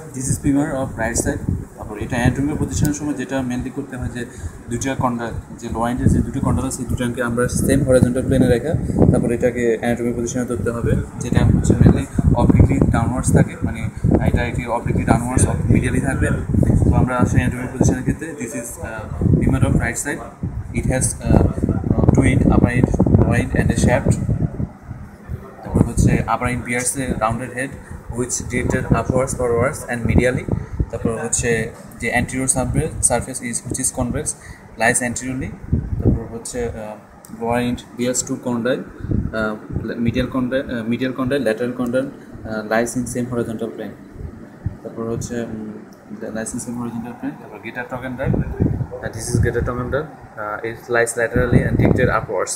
This is femur of right side. তারপর এটা anatomical পজিশনের সময় যেটা মেনলি করতে হয় যে দুইটা কন্ডাল, যে লোয়াইন্টের যে দুটো কন্ডাল আছে, দুটাকে আমরা সেম হরিজন্টাল প্লেনে রেখা তারপর এটাকে অ্যানাটমিক্যাল পজিশনে ধরতে হবে, যেটা হচ্ছে মেনলি অবলিকলি ডাউনওয়ার্ডস থাকে, মানে এটা এটি অবলিকলি ডাউনওয়ার্ডস মিডিয়ালি থাকবে। তো আমরা আসলে অ্যানাটমিক্যাল পজিশনের ক্ষেত্রে this is femur of right side, it has two end, upper end, lower end and a shaft. তারপর হচ্ছে upper end bears a rounded head which directed upwards, forwards and medially. তারপর হচ্ছে যে anterior surface is which is convex lies anteriorly. তারপর হচ্ছে lower end bears two condyle, medial condyle, lateral condyle lies in same horizontal plane. তারপর হচ্ছে lies in same horizontal plane. তারপর greater trochanter, this is greater trochanter, it lies laterally and directed upwards.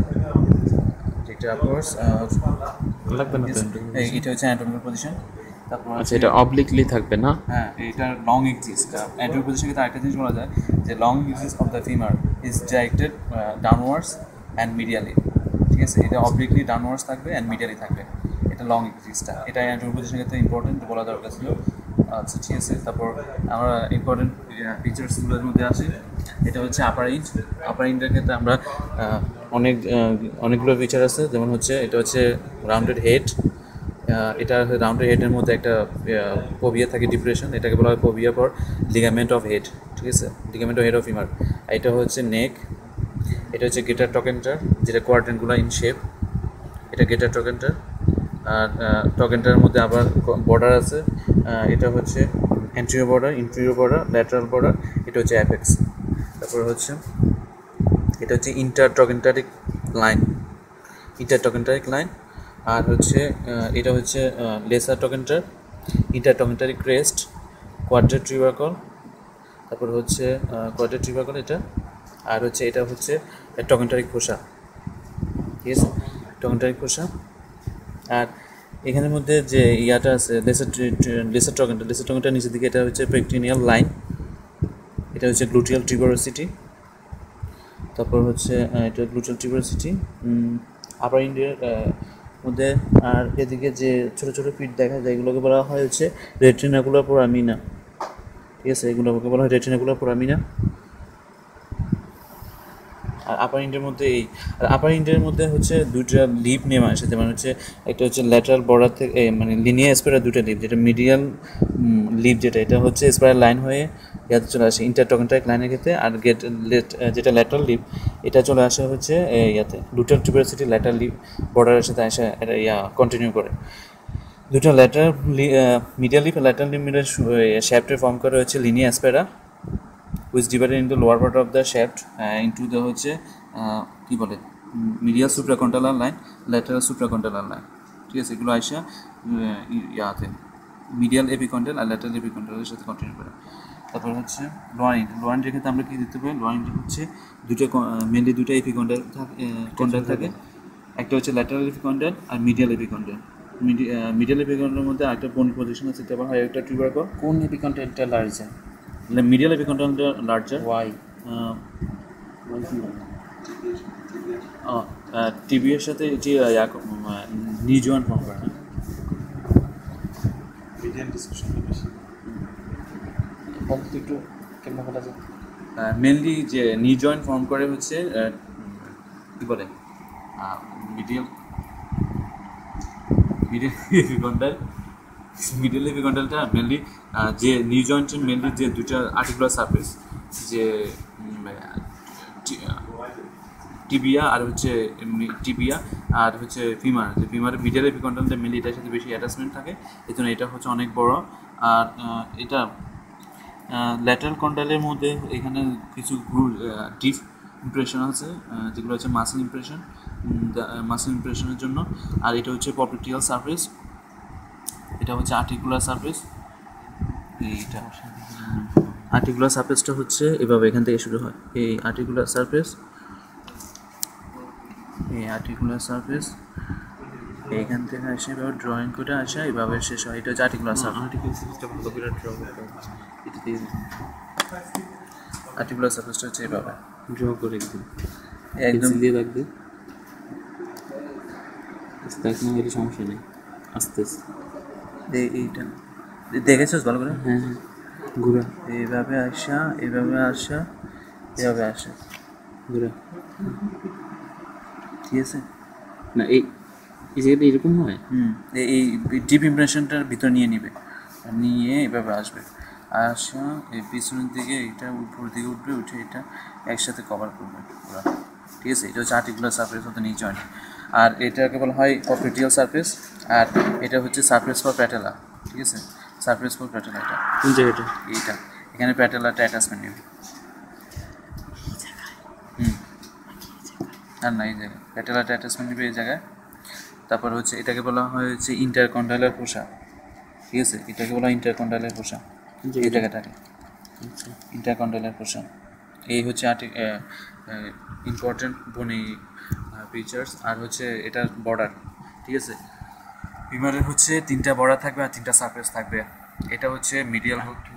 লাগবে না এটা হচ্ছে anatomical position. তারপর আচ্ছা, এটা অবলিকলি থাকবে না? হ্যাঁ, এটা লং এক্সিস। অ্যানাটমিক্যাল পজিশনে কিন্তু আরেকটা জিনিস বলা যায় যে long axis of the femur is directed downwards and medially. ঠিক আছে, এটা অবলিকলি ডাউনওয়ার্ডস থাকবে অ্যান্ড মিডিয়ালি থাকবে, এটা লং এক্সিসটা। এটা অ্যানাটমিক্যাল পজিশনের ক্ষেত্রে ইম্পর্টেন্ট বলা দরকার ছিল। আচ্ছা ঠিক আছে, তারপর আমরা ইম্পর্টেন্ট ফিচার্সগুলোর মধ্যে আসি। এটা হচ্ছে আপার ইন্ট। আপার ইন্টের ক্ষেত্রে আমরা অনেকগুলো ফিচার আছে, যেমন হচ্ছে এটা হচ্ছে রাউন্ডেড হেড। এটা রাউন্ডেড হেডের মধ্যে একটা পোভিয়া থাকে, ডিপ্রেশন, এটাকে বলা হয় fovea for ligament of head. ঠিক আছে, ligament of head of femur. এটা হচ্ছে নেক। এটা হচ্ছে গ্রেটার ট্রকেন্টার, যেটা কোয়াড্রাঙ্গুলার ইন শেপ, এটা গ্রেটার ট্রকেন্টার। আর ট্রকেন্টারের মধ্যে আবার বর্ডার আছে, এটা হচ্ছে anterior border, inferior border, lateral border, এটা হচ্ছে অ্যাপেক্স। তারপর হচ্ছে এটা হচ্ছে ইন্টারট্রকেন্টারিক লাইন, ইন্টারট্রকেন্টারিক লাইন। আর হচ্ছে এটা হচ্ছে lesser trochanter, intertrochanteric crest, quadrate tubercle. তারপর হচ্ছে কোয়াড্রেট ট্রিবাকল এটা। আর হচ্ছে এটা হচ্ছে ট্রকেন্টারিক ফোসা। ঠিক আছে, ট্রকেন্টারিক ফোসা। আর এখানের মধ্যে যে ইয়াটা আছে লেসার ট্রকেন্টার নিচের দিকে, এটা হচ্ছে পেক্টিনিয়াল লাইন, এটা হচ্ছে গ্লুটিয়াল টিউবারোসিটি। তারপর হচ্ছে এটা গ্লুটিয়াল টিউবারোসিটি আপার ইন্ডিয়ার মধ্যে। আর এদিকে যে ছোটো ছোটো পিঠ দেখা যায়, এগুলোকে বলা হয় হচ্ছে রেটিনাকুলার ফোরামিনা। ঠিক আছে, এগুলোকে বলা হয় রেটিনাকুলার ফোরামিনা। আর আপার ইন্ডের মধ্যে আর আপার ইন্ডের মধ্যে হচ্ছে দুইটা লিপ নেমে আসে, যেমন হচ্ছে একটা হচ্ছে ল্যাটারাল বর্ডার থেকে মানে লিনিয়ার স্পাইরাল দুইটা লিপ, যেটা মিডিয়াল লিপ, যেটা এটা হচ্ছে স্পাইরাল লাইন হয়ে ইয়াতে চলে আসে ইন্টারট্রকেন্টারিক লাইনের ক্ষেত্রে। আর যেটা ল্যাটারাল লিপ, এটা চলে আসে হচ্ছে ইয়াতে গ্লুটিয়াল টিউবারোসিটি ল্যাটারাল লিপ বর্ডারের সাথে এসে এটা কন্টিনিউ করে। দুটো lateral medial lip lateral lip মিডের শ্যাফটের ফর্ম করে হচ্ছে linea aspera, which divided into lower part of the shaft into the হচ্ছে কী বলে medial supracondylar line, lateral supracondylar line. ঠিক আছে, এগুলো আইসা ইয়াতে মিডিয়াল এপিকন্টাল আর ল্যাটারাল এপিকন্টালের সাথে কন্টিনিউ করে। তারপর হচ্ছে লোয়ার ইন্ট। লোয়ার ইন্টের ক্ষেত্রে আমরা কী দিতে পারি, লোয়ার ইন্টে হচ্ছে মেনলি দুটো এপিকন্টাল থাকে, একটা হচ্ছে ল্যাটারাল এপিকন্টাল আর মিডিয়াল এপিকন্টাল। মিডিয়াল এপিকন্টালের মধ্যে একটা বোন পজিশন আছে, এটা হয় একটা টিউবারকল। কোন এপিকন্টালটা লার্জার? মিডিয়াল এপিকন্টালটা লার্জার। ওয়াই? টিবিএর সাথে এটি নি জয়েন্ট ফর্ম করে না, মিডিয়াল ডিসকাশনটা বেশি বলতে একটু কেমন বলা যায়। মেনলি যে নি জয়েন্ট ফর্ম করে হচ্ছে কী বলে মিডিয়াল এপিকন্টালটা মেনলি যে নি জয়েন্টের মেনলি যে দুইটা আর্টিকুলার সারফেস, যে টিবিয়া আর হচ্ছে ফিমার, যে ফিমারের মিডিয়াল এপিকন্টালটা মেনলি এটার সাথে বেশি অ্যাটাচমেন্ট থাকে, এই জন্য এটা হচ্ছে অনেক বড়। আর এটা ল্যাটারাল কন্ডালের মধ্যে এখানে কিছু ডিপ ইমপ্রেশন আছে, যেগুলো হচ্ছে মাসেল ইমপ্রেশনের জন্য। আর এটা হচ্ছে পপলিটিয়াল সারফেস, এটা হচ্ছে আর্টিকুলার সারফেস। এইটা আর্টিকুলার সারফেসটা হচ্ছে এভাবে এখান থেকে শুরু হয়, এই আর্টিকুলার সারফেস এইখান থেকে আসে এভাবে ড্রয়িং করে আসা, এইভাবে শেষ হয়। এটা হচ্ছে আর্টিকুলার সারফেস। আর্টিকুলার সারফেসটা হচ্ছে এভাবে ড্র করে একদম দিয়ে রাখবে, সমস্যা নেই, আস্তে আস্তে এইটা দেখেছিস ভালো করে? হ্যাঁ হ্যাঁ ঘুরা এইভাবে আসা, এইভাবে আসা, এভাবে আসা, ঘুরা ঠিক আছে? না এই এই জায়গাটা এরকম হয়। এই ডিপ ইমপ্রেশনটার ভিতর নিয়ে নিবে, নিয়ে এভাবে আসবে, আসা এই পিছনের দিকে এটা উপর দিকে উঠবে, উঠে এটা একসাথে কভার করবে পুরো, ঠিক আছে? এটা হচ্ছে articular surface of the knee joint. আর এটাকে বলা হয় অফিটিয়াল সারফেস, আর এটা হচ্ছে সারফেস ফর প্যাটেলা, ঠিক আছে? সারফেস ফর প্যাটেলা এটা, কোন জায়গাটা? এইটা এখানে প্যাটেলাটা অ্যাটাচমেন্ট নেবে। আর না, এই জায়গায় প্যাটেলাটা অ্যাটাচমেন্ট নেবে এই জায়গায়। তারপর হচ্ছে এটাকে বলা হয় হচ্ছে ইন্টারকন্ডাইলার ফোসা, ঠিক আছে? এটাকে বলা হয় ইন্টারকন্ডাইলার ফোসা, এই জায়গাটাকে ইন্টারকন্ডাইলার ফোসা। এই হচ্ছে ইম্পর্টেন্ট বনি ফিচার্স। আর হচ্ছে এটার বর্ডার, ঠিক আছে? ফিমারের হচ্ছে 3টা বর্ডার থাকবে আর 3টা সারফেস থাকবে। এটা হচ্ছে মিডিয়াল,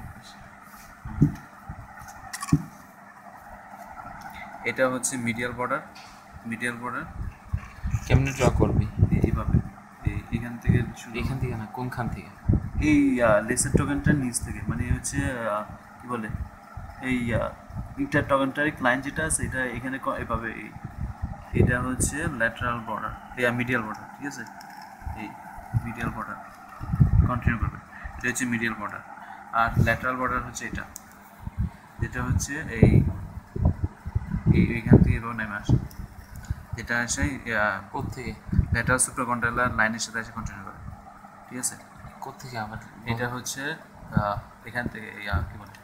এটা হচ্ছে মিডিয়াল বর্ডার। মিডিয়াল বর্ডার কেমনে ড্র করবি? এইভাবে এখান থেকে এখান থেকে না, কোনখান থেকে? এই লেসার টগেনটার নিচ থেকে, মানে হচ্ছে কী বলে, এই ইন্টার টগেনটারি ক্লাইন যেটা আছে এটা এখানে এভাবে, এটা হচ্ছে ল্যাটারাল বর্ডার, এই মিডিয়াল বর্ডার, ঠিক আছে? এই মিডিয়াল বর্ডার কন্টিনিউ করবে, এটা হচ্ছে মিডিয়াল বর্ডার। আর ল্যাটারাল বর্ডার হচ্ছে এটা, যেটা হচ্ছে এইখান থেকে এভাবে নেমে আসে, যেটা আসে কোত্থেকে? ল্যাটারাল সুপ্রাকন্ডাইলার লাইনের সাথে এসে কন্টিনিউ করে, ঠিক আছে? কোত্থেকে আবার? এটা হচ্ছে এখান থেকে কী বলে,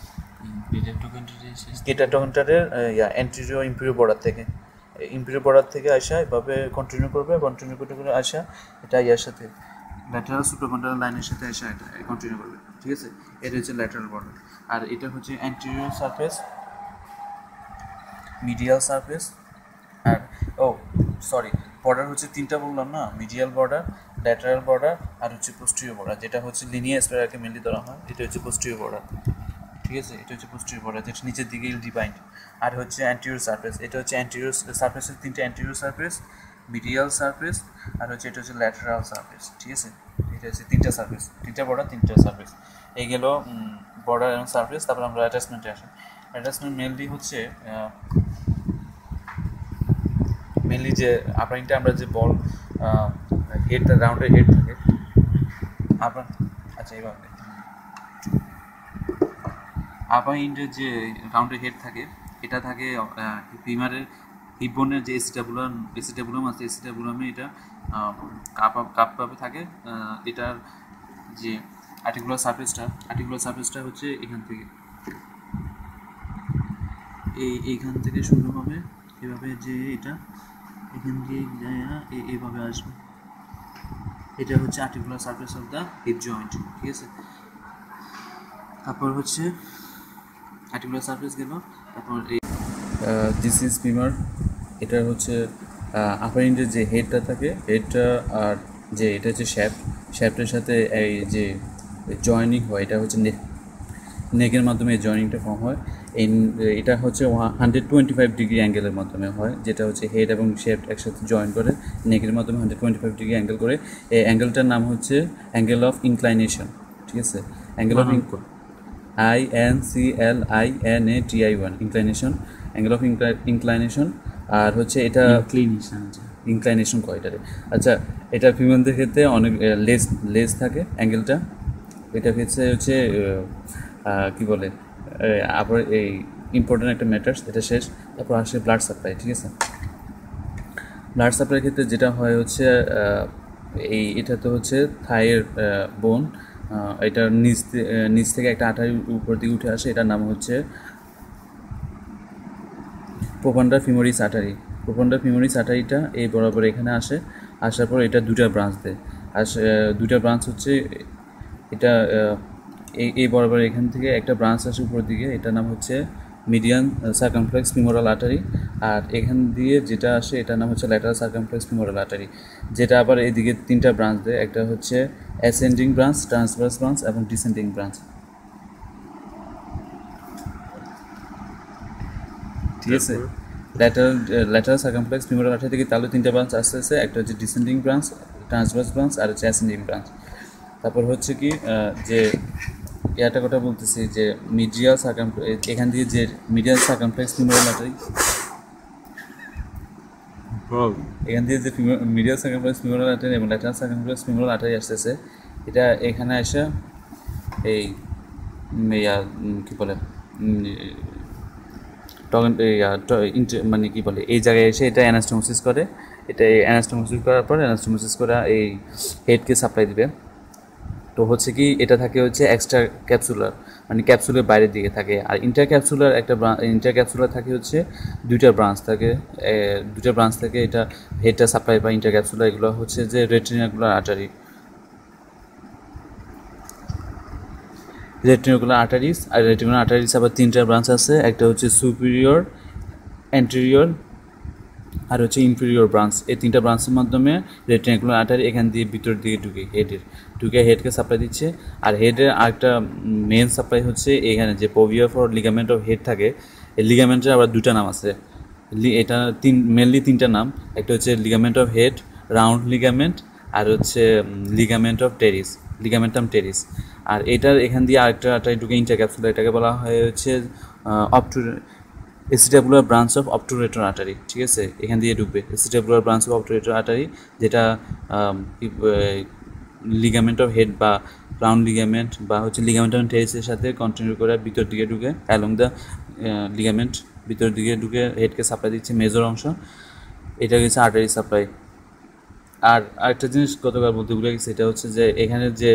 এটা টগেনটারের অ্যান্টেরিয়র ইম্পিরিয়র বর্ডার থেকে, ইম্পিরিয়র বর্ডার থেকে আসা এভাবে কন্টিনিউ করবে, কন্টিনিউ করতে করে আসা এটা ইয়ার সাথে ল্যাটারাল সুপ্রাকন্ডাইলার লাইনের সাথে আসা এটা কন্টিনিউ করবে, ঠিক আছে? এটা হচ্ছে ল্যাটারাল বর্ডার। আর এটা হচ্ছে অ্যান্টেরিয়র সারফেস, মিডিয়াল সারফেস। আর সরি, বর্ডার হচ্ছে 3টা বললাম না, মিডিয়াল বর্ডার, ল্যাটারাল বর্ডার, আর হচ্ছে পোস্টেরিয়র বর্ডার, যেটা হচ্ছে লিনিয়ার স্পাইরালকে মেনলি ধরা হয়। এটা হচ্ছে পোস্টেরিয়র বর্ডার, ঠিক আছে? এটা হচ্ছে পোস্টেরিয়র বর্ডার, যেটা নিচের দিকে ডিফাইন্ড। আর হচ্ছে অ্যান্টেরিয়র সারফেস, এটা হচ্ছে অ্যান্টেরিয়র সারফেসের 3টা অ্যান্টেরিয়র সারফেস, মিডিয়াল সারফেস, আর হচ্ছে এটা হচ্ছে ল্যাটারাল সারফেস, ঠিক আছে? এটা হচ্ছে 3টা সারফেস, 3টা বর্ডার, 3টা সারফেস। এই গেল বর্ডার এবং সারফেস। তারপর আমরা অ্যাটাচমেন্টে আসি। অ্যাটাচমেন্ট মেনলি হচ্ছে যে আপারিংটা আমরা যে বল হেডটা রাউন্ডের হেড থাকে আপনার, আচ্ছা এইভাবে আপারিংটের যে রাউন্ডের হেড থাকে, এটা থাকে ফিমারের হিপ বোনের যে এসিটাবুলাম আছে, এসিটাবুলামে এটা কাপভাবে থাকে। এটার যে আর্টিকুলার সারফেসটা হচ্ছে এখান থেকে, এইখান থেকে শুরু হবে এভাবে, যে এটা এখান দিয়ে এইভাবে আসবে, এটা হচ্ছে articular surface of the hip joint, ঠিক আছে? তারপর হচ্ছে আর্টিকুলার সারফেস গেল। তারপর দিস ইজ ফিমার, এটার হচ্ছে আপার ইন্ডের যে হেডটা থাকে, হেডটা আর যে এটা হচ্ছে শ্যাফটের সাথে এই যে জয়েনিং হয়, এটা হচ্ছে নেকের মাধ্যমে এই জয়েনিংটা ফর্ম হয়। এটা হচ্ছে 125 ডিগ্রি অ্যাঙ্গেলের মাধ্যমে হয়, যেটা হচ্ছে হেড এবং শ্যাফট একসাথে জয়েন করে নেকের মাধ্যমে 125 ডিগ্রি অ্যাঙ্গেল করে। এই অ্যাঙ্গেলটার নাম হচ্ছে অ্যাঙ্গেল অফ ইনক্লাইনেশন, ঠিক আছে? Angle of INCLINATI1 inclination, angle of inclination. আর হচ্ছে এটা ইনক্লাইনেশন কয় এটারে? আচ্ছা, এটা ফিমেলদের ক্ষেত্রে অনেক লেস থাকে অ্যাঙ্গেলটা। এটা হচ্ছে কী বলে, আবার এই ইম্পর্টেন্ট একটা ম্যাটার্স, এটা শেষ। তারপর আসে ব্লাড সাপ্লাই, ঠিক আছে? ব্লাড সাপ্লাইয়ের ক্ষেত্রে যেটা হয় হচ্ছে এটা তো হচ্ছে থাইয়ের বোন, এটার নিচ থেকে একটা আঠারি উপর দিকে উঠে আসে, এটার নাম হচ্ছে profunda femoris artery. Profunda femoris আর্টারিটা এই বরাবর এখানে আসে, আসার পর এটা দুটা ব্রাঞ্চ দেয়। দুটা ব্রাঞ্চ হচ্ছে এটা এই বরাবর এখান থেকে একটা ব্রাঞ্চ আসে উপর দিকে, এটার নাম হচ্ছে মিডিয়ান সার্কামফ্লেক্স ফিমোরাল আর্টারি। আর এখান দিয়ে যেটা আসে এটার নাম হচ্ছে ল্যাটারাল সার্কামফ্লেক্স ফিমোরাল আর্টারি, যেটা আবার এইদিকে 3টা ব্রাঞ্চ দেয়। একটা হচ্ছে অ্যাসেন্ডিং ব্রাঞ্চ, ট্রান্সভার্স ব্রাঞ্চ এবং ডিসেন্ডিং ব্রাঞ্চ, ঠিক আছে? ল্যাটারাল সার্কামফ্লেক্স ফিমোরাল আর্টারি থেকে তাহলে 3টা ব্রাঞ্চ আসতে, একটা হচ্ছে ডিসেন্ডিং ব্রাঞ্চ, ট্রান্সভার্স ব্রাঞ্চ, আর হচ্ছে অ্যাসেন্ডিং ব্রাঞ্চ। তারপর হচ্ছে কি যে একটা কথা বলতেছি যে মিডিয়াল এখান দিয়ে যে মিডিয়াল সার্কামফ্লেক্স ফিমোরাল আর্টারি, এখান দিয়ে যে মিডিয়াল সার্কামফ্লেক্স ফিমোরাল আর্টারি এবং ল্যাটারাল সার্কামফ্লেক্স ফিমোরাল আর্টারি আসতেছে, এটা এখানে এসে এই কী বলে মানে কী বলে এই জায়গায় এসে এটা অ্যানাস্টোমোসিস করে। এটা অ্যানাস্টোমোসিস করার পর অ্যানাস্টোমোসিস করা এই হেডকে সাপ্লাই দিবে। তো হচ্ছে কি এটা থাকে হচ্ছে এক্সট্রা ক্যাপসুলার, মানে ক্যাপসুলের বাইরের দিকে থাকে। আর ইন্টার ক্যাপসুলার থাকে হচ্ছে দুইটা ব্রাঞ্চ থাকে, এটা হেডটা সাপ্লাই পায় ইন্টার ক্যাপসুলার। এগুলো হচ্ছে যে রেটিনাকুলার আর্টারিজ। আর রেটিনাকুলার আর্টারিজ আবার তিনটা ব্রাঞ্চ আছে, একটা হচ্ছে সুপিরিয়র, অ্যান্টেরিয়র আর হচ্ছে ইনফেরিয়র ব্রাঞ্চ। এই তিনটা ব্রাঞ্চের মাধ্যমে রেটিনাকুলার আর্টারি এখান দিয়ে ভিতর দিকে ঢুকে হেডকে সাপ্লাই দিচ্ছে। আর হেডের আরেকটা মেন সাপ্লাই হচ্ছে এখানে যে fovea for ligament of head থাকে, এই লিগামেন্টের আবার দুটা নাম আছে। এটা মেনলি তিনটা নাম, একটা হচ্ছে ligament of head, round ligament, আর হচ্ছে লিগামেন্টাম টেরিস। আর এটার এখান দিয়ে আরেকটা আর্টারি ঢুকে ইন্টারক্যাপসুলার, এটাকে বলা হয় হচ্ছে acetabular branch of obturator artery. ঠিক আছে, এখান দিয়ে ঢুকবে acetabular branch of obturator artery, যেটা লিগামেন্ট অফ হেড বা রাউন্ড লিগামেন্ট বা হচ্ছে লিগামেন্টাম টেরিসের সাথে কন্টিনিউ করে ভিতর দিকে ঢুকে অ্যালং দ্য লিগামেন্ট ভিতর দিকে ঢুকে হেডকে সাপ্লাই দিচ্ছে মেজর অংশ। এটা হচ্ছে আর্টারি সাপ্লাই। আর আরেকটা জিনিস গতকাল বলতে ভুলে গেছি, এটা হচ্ছে যে এখানে যে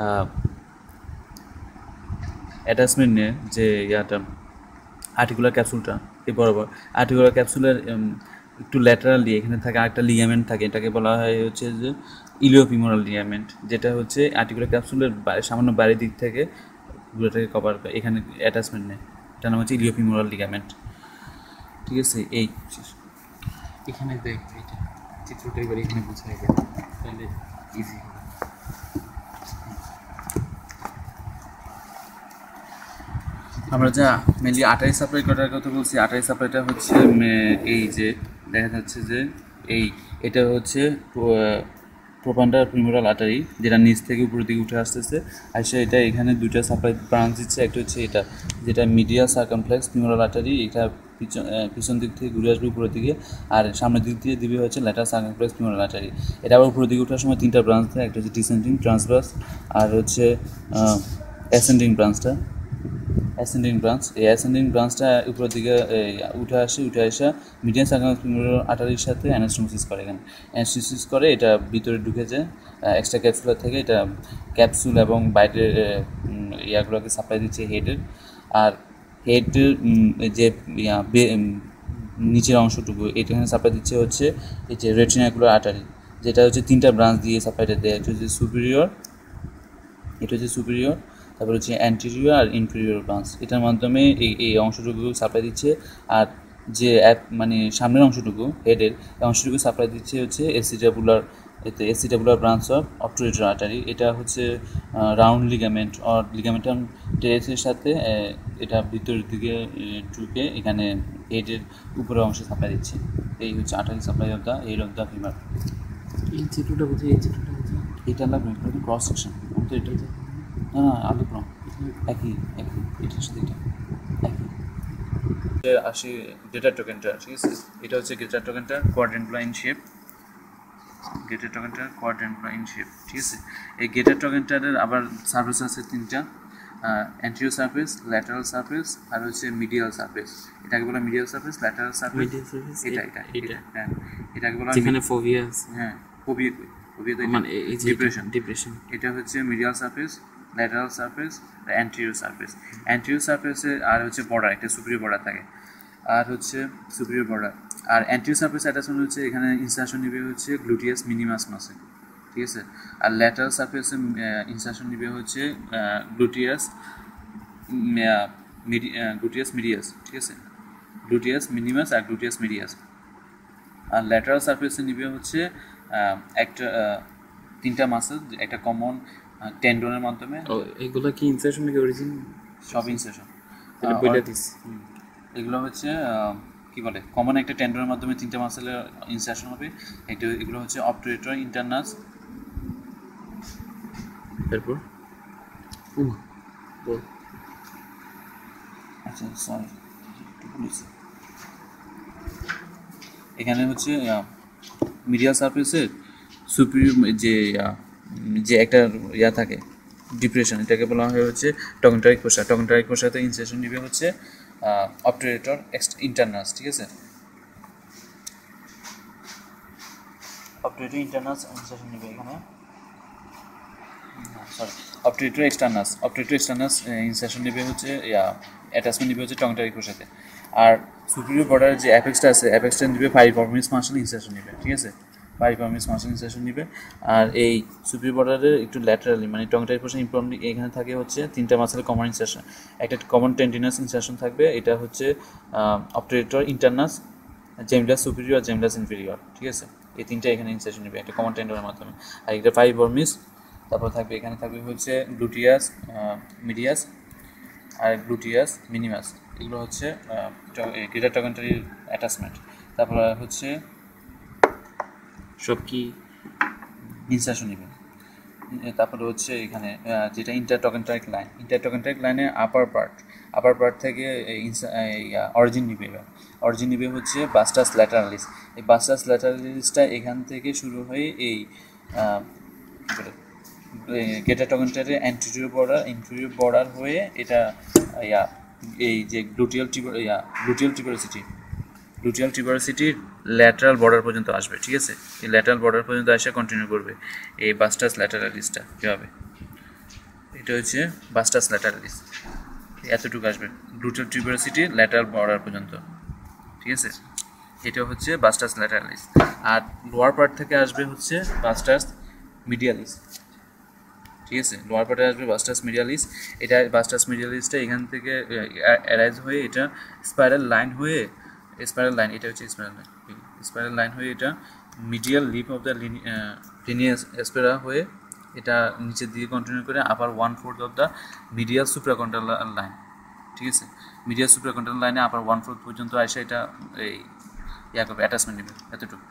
অ্যাটাচমেন্ট নিয়ে যে আর্টিকুলার ক্যাপসুলটা এই বরাবর, আর্টিকুলার ক্যাপসুলের একটু ল্যাটারালি এখানে থাকে আরেকটা লিগামেন্ট থাকে, এটাকে বলা হয় হচ্ছে যে ইলিওফিমোরাল লিগামেন্ট, যেটা হচ্ছে আর্টিকুলার ক্যাপসুলের সামান্য বাইরের দিক থেকে পুরোটাকে কভার করে, এখানে অ্যাটাচমেন্ট নেই। এটার নাম হচ্ছে ইলিওফিমোরাল লিগামেন্ট। ঠিক আছে, এই এখানে দেখ এটা চিত্রটা এবার এখানে বুঝাই দেয়, তাহলে ইজি হবে। আমরা যা মেনলি আর্টারি সাপ্লাই করার কথা বলছি, আর্টারি সাপ্লাইটা হচ্ছে এই যে দেখা যাচ্ছে যে এটা হচ্ছে প্রোপান্ডার ফিমোরাল আর্টারি, যেটা নিচ থেকে উপরের দিকে উঠে আসতেছে। আর এটা এখানে দুইটা সাপ্লাই ব্রাঞ্চ দিচ্ছে, একটা হচ্ছে এটা যেটা মিডিয়াল সার্কামফ্লেক্স ফিমোরাল আর্টারি, এটা পিছন দিক থেকে ঘুরে আসবে উপরের দিকে, আর সামনের দিক দিয়ে দিবে হচ্ছে ল্যাটারাল সার্কামফ্লেক্স ফিমোরাল আর্টারি। এটা আবার উপরের দিকে ওঠার সময় তিনটা ব্রাঞ্চ থাকে, একটা হচ্ছে ডিসেন্ডিং, ট্রান্সভার্স আর হচ্ছে অ্যাসেন্ডিং ব্রাঞ্চটা। এই অ্যাসেন্ডিং ব্রাঞ্চটা উপরের দিকে উঠে আসে মিডিয়াম সার্কামফ্লেক্স ফিমোরাল আর্টারির সাথে অ্যানাস্টোমোসিস করে। এখানে অ্যানাস্টোমোসিস করে এটা ভিতরে ঢুকে যায় এক্সট্রা ক্যাপসুলার থেকে, এটা ক্যাপসুল এবং বাইরের ইয়াগুলোকে সাপ্লাই দিচ্ছে হেডের। আর হেডের যে নিচের অংশটুকু এখানে সাপ্লাই দিচ্ছে হচ্ছে এই যে রেটিনাকুলার আর্টারি, যেটা হচ্ছে তিনটা ব্রাঞ্চ দিয়ে সাপ্লাইটা দেয়। এটা হচ্ছে সুপিরিয়র, তারপর হচ্ছে অ্যান্টেরিয়র আর ইনফেরিয়র ব্রাঞ্চ, এটার মাধ্যমে এই অংশটুকু সাপ্লাই দিচ্ছে। আর যে মানে সামনের অংশটুকু হেডের অংশটুকু সাপ্লাই দিচ্ছে হচ্ছে acetabular branch of obturator artery. এটা হচ্ছে রাউন্ড লিগামেন্ট অর লিগামেন্টাম টেরিসের সাথে এটা ভিতরের দিকে ঢুকে এখানে হেডের উপরের অংশে সাপ্লাই দিচ্ছে। এই হচ্ছে artery supply of the head of the femur. এই চিত্রটা বুঝি, এটা লাগবে ক্রস সেকশন, তো এটা না আলাদা একই এটার সাথে একই। আসি গ্রেটার ট্রোকেন্টার। ঠিক আছে, এটা হচ্ছে greater trochanter quadrangular in shape. ঠিক আছে, এই গ্রেটার ট্রোকেন্টারের আবার সারফেস আছে তিনটা, অ্যান্টেরিয়র সারফেস, ল্যাটারাল সারফেস আর হচ্ছে মিডিয়াল সারফেস। এটাকে বলা মিডিয়াল সারফেস, ল্যাটারাল সারফেস, এটা হ্যাঁ, এটাকে বলা যেখানে ফোবিয়া আছে। হ্যাঁ, ফোবিয়া তো মানে ডিপ্রেশন। এটা হচ্ছে medial surface, lateral surface, anterior সারফেসে আর হচ্ছে বর্ডার, একটা সুপিরিয়র বর্ডার থাকে, আর হচ্ছে সুপিরিয়র বর্ডার। আর অ্যান্টেরিয়র সারফেস অ্যাটাচমেন্ট হচ্ছে এখানে ইনসারশন নিবে হচ্ছে গ্লুটিয়াস মিনিমাস মাসে। ঠিক আছে, আর ল্যাটারাল সারফেসে ইনসারশন নিবে হচ্ছে গ্লুটিয়াস মিডিয়াস। ঠিক আছে, গ্লুটিয়াস মিনিমাস আর গ্লুটিয়াস মিডিয়াস। আর ল্যাটারাল সারফেসে নিবে হচ্ছে একটা তিনটা মাসেল, একটা কমন টেন্ডনের মাধ্যমে। এগুলো কি ইনসারশন নাকি অরিজিন? সব ইনসারশন। এগুলো হচ্ছে কি বলে কমন একটা টেন্ডনের মাধ্যমে তিনটা মাসেলের ইনসারশন হবে। এগুলো হচ্ছে অবটুরেটর ইন্টারনাস, এরপর বল। আচ্ছা সরি, এখানে হচ্ছে মিডিয়াল সারফেসের সুপিরিয়র যে একটা থাকে ডিপ্রেশন, এটাকে বলা হয় হচ্ছে টগনটারিক কোষা। টগনটারিক কোষাতে ইনসেশন নিবে হচ্ছে অবটুরেটর ইন্টারনাস, ঠিক আছে। অবটুরেটর ইন্টারনাস ইনসেশন নিবে এখানে, সরি অবটুরেটর এক্সটার্নাস। অবটুরেটর এক্সটার্নাস ইনসেশন নিবে হচ্ছে অ্যাটাচমেন্ট নিবে হচ্ছে টগনটারিক কোষাতে। আর সুপিরিয়র বর্ডারের যে অ্যাপেক্সটা আছে, অ্যাপেক্সটা নিবে পাইরিফর্মিস মাসল ইনসেশন নিবে, ঠিক আছে। পাইরিফর্মিস মাসল ইনসেশন নিবে। আর এই সুপিরিয়র বর্ডারের একটু ল্যাটারালি মানে টগনটারিক কোষা ইম্পর্টেন্ট, এখানে থাকে হচ্ছে তিনটা মাসেলের কমন ইনসেশন। একটা কমন টেন্ডিনাস ইনসেশন থাকবে, এটা হচ্ছে অবটুরেটর ইন্টারনাস, জেমলাস সুপিরিয়র আর জেমলাস ইনফেরিয়র, ঠিক আছে। এই তিনটা এখানে ইনসেশন নেবে একটা কমন টেন্ডনের মাধ্যমে। আর একটা পাইরিফর্মিস, তারপর থাকবে এখানে থাকবে হচ্ছে গ্লুটিয়াস মিডিয়াস আর গ্লুটিয়াস মিনিমাস, এগুলো হচ্ছে গ্রেটার টগনটারি অ্যাটাচমেন্ট। তারপর হচ্ছে সব কি ইনসার্শন নেবে। তারপরে হচ্ছে এখানে যেটা ইন্টারটগনটারিক লাইন, ইন্টারটগনটারিক লাইনে আপার পার্ট থেকে অরিজিন নিবে। এবার অরিজিন নিবে হচ্ছে বাস্টাস ল্যাটারালিস। এই বাস্টাস ল্যাটারালিসটা এখান থেকে শুরু হয়ে এই গ্রেটার টগনটারি ইনফেরিয়র বর্ডার হয়ে এটা এই যে গ্লুটিয়াল টিউবারোসিটির ল্যাটারাল বর্ডার পর্যন্ত আসবে, ঠিক আছে। এই ল্যাটারাল বর্ডার পর্যন্ত এসে কন্টিনিউ করবে এই বাস্টাস ল্যাটারালিসটা। কীভাবে, এটা হচ্ছে বাস্টাস ল্যাটারালিস, এতটুকু আসবে গ্লুটিয়াল টিউবারোসিটির ল্যাটারাল বর্ডার পর্যন্ত, ঠিক আছে। এটা হচ্ছে বাস্টাস ল্যাটারালিস। আর লোয়ার পার্ট থেকে আসবে হচ্ছে বাস্টাস মিডিয়ালিস, ঠিক আছে। লোয়ার পার্টে আসবে বাস্টাস মিডিয়ালিস। এটা বাস্টাস মিডিয়ালিসটা এখান থেকে অ্যারাইজ হয়ে এটা স্পাইরাল লাইন হয়ে, এটা হচ্ছে স্পাইরাল লাইন হয়ে এটা medial lip of the linea aspera হয়ে এটা নিচের দিকে কন্টিনিউ করে আবার 1/4 of the medial supracondylar line, ঠিক আছে। মিডিয়াল সুপ্রাকন্টাল লাইনে আবার 1/4 পর্যন্ত আসে এটা এই করবে, অ্যাটাচমেন্ট নেবে এতটুকু।